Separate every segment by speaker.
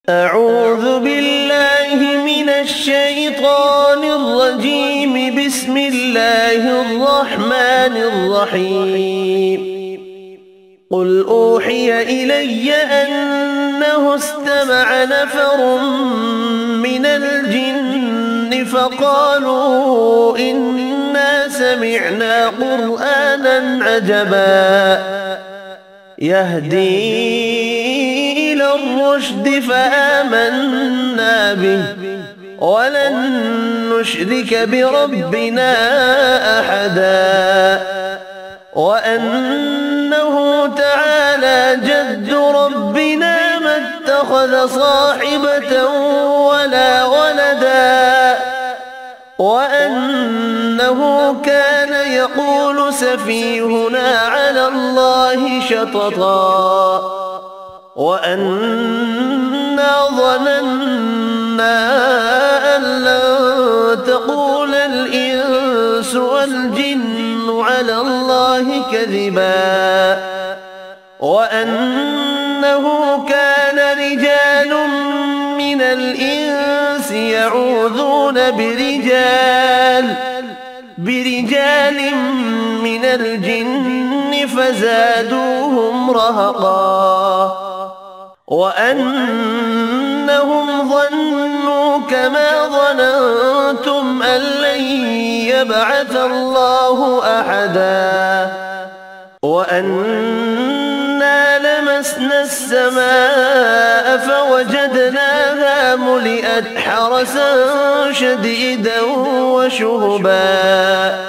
Speaker 1: أعوذ بالله من الشيطان الرجيم. بسم الله الرحمن الرحيم. قل أوحي إلي أنه استمع نفر من الجن فقالوا إنا سمعنا قرآنا عجبا يهدي إلى الرشد فآمنا به ولن نشرك بربنا أحدا وأنه تعالى جد ربنا ما اتخذ صاحبة ولا ولدا وأنه كان يقول سفيهنا على الله شططا وأنا ظننا أن لن تقول الإنس والجن على الله كذبا وأنه كان رجال من الإنس يعوذون برجال من الجن فزادوهم رهقا وأنهم ظنوا كما ظننتم أن لن يبعث الله أحدا وأنا لمسنا السماء فوجدناها ملئت حرسا شديدا وشهبا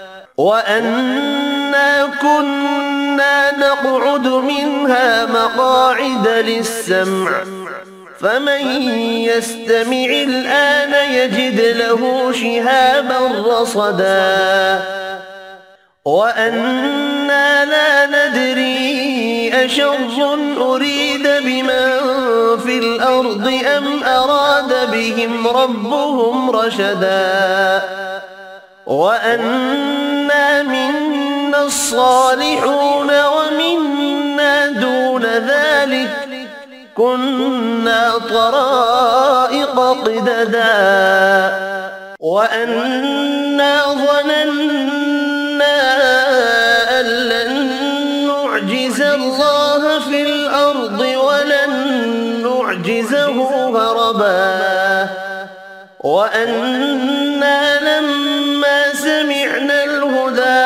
Speaker 1: وأنا كنا نقعد منها مقاعد للسمع فمن يستمع الآن يجد له شهابا رصدا وأنا لا ندري أشر أريد بمن في الأرض أم أراد بهم ربهم رشدا وأنا منا الصالحون ومنا دون ذلك كنا طرائق قددا وأنا ظننا أن لن نعجز الله في الأرض ولن نعجزه هربا وأنا لما سمعنا الهدى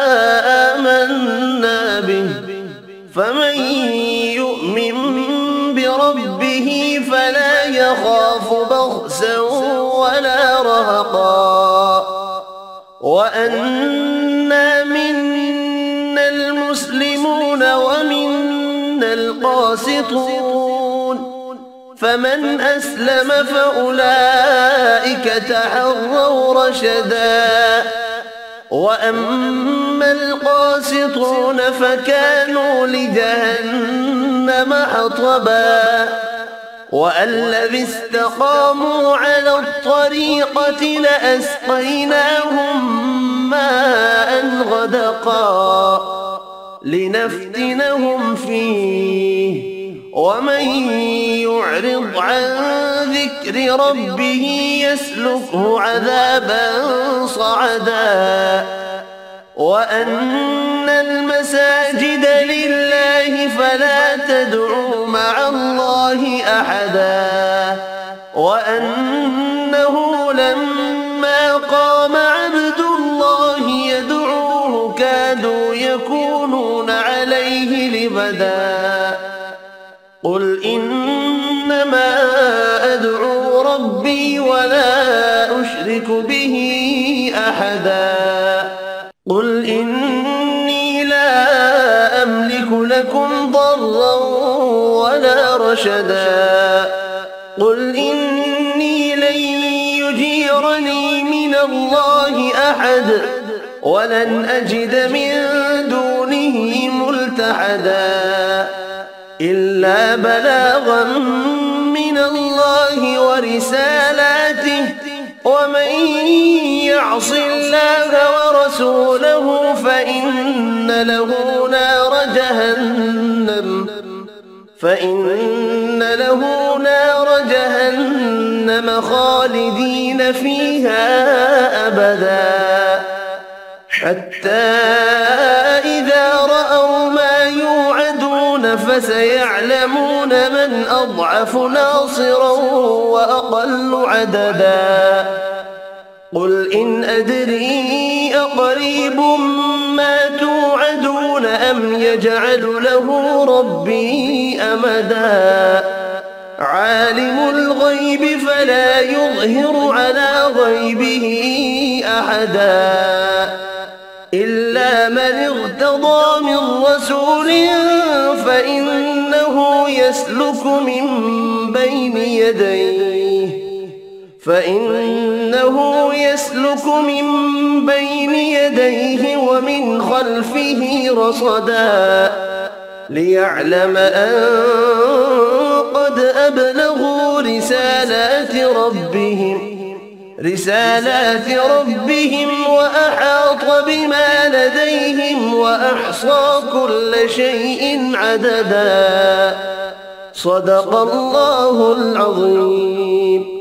Speaker 1: آمنا به فمن يؤمن بربه فلا يخاف بخسا ولا رهقا وأنا منا المسلمون ومنا القاسطون فمن أسلم فأولئك تحروا رشدا وأما القاسطون فكانوا لجهنم حطبا والذي استقاموا على الطريقة لأسقيناهم ماء غدقا لنفتنهم فيه ومن يعرض عن ذكر ربه يسلكه عذابا صعدا وأن المساجد لله فلا تدعوا مع الله أحدا وأنه لما قام عبد الله يدعوه كادوا يكونون عليه لبدا قل إنما أدعو ربي ولا أشرك به أحدا قل إني لا أملك لكم ضرا ولا رشدا قل إني لن يجيرني من الله أحد ولن أجد من دونه ملتحدا إلا بلاغا من الله ورسالاته ومن يعص الله ورسوله فإن له نار جهنم فإن له نار جهنم خالدين فيها أبدا حتى إذا رأوا ما يوعدون فسيعلمون من أضعف ناصرا وأقل عددا قل إن أدري أقريب ما توعدون أم يجعل له ربي أمدا عالم الغيب فلا يظهر على غيبه أحدا إلا من ارتضى من رسول فإنه يسلك من بين يديه ومن خلفه رصدا ليعلم أن قد أبلغوا رسالات ربهم وأحاط بما لديهم وأحصى كل شيء عددا صدق الله العظيم.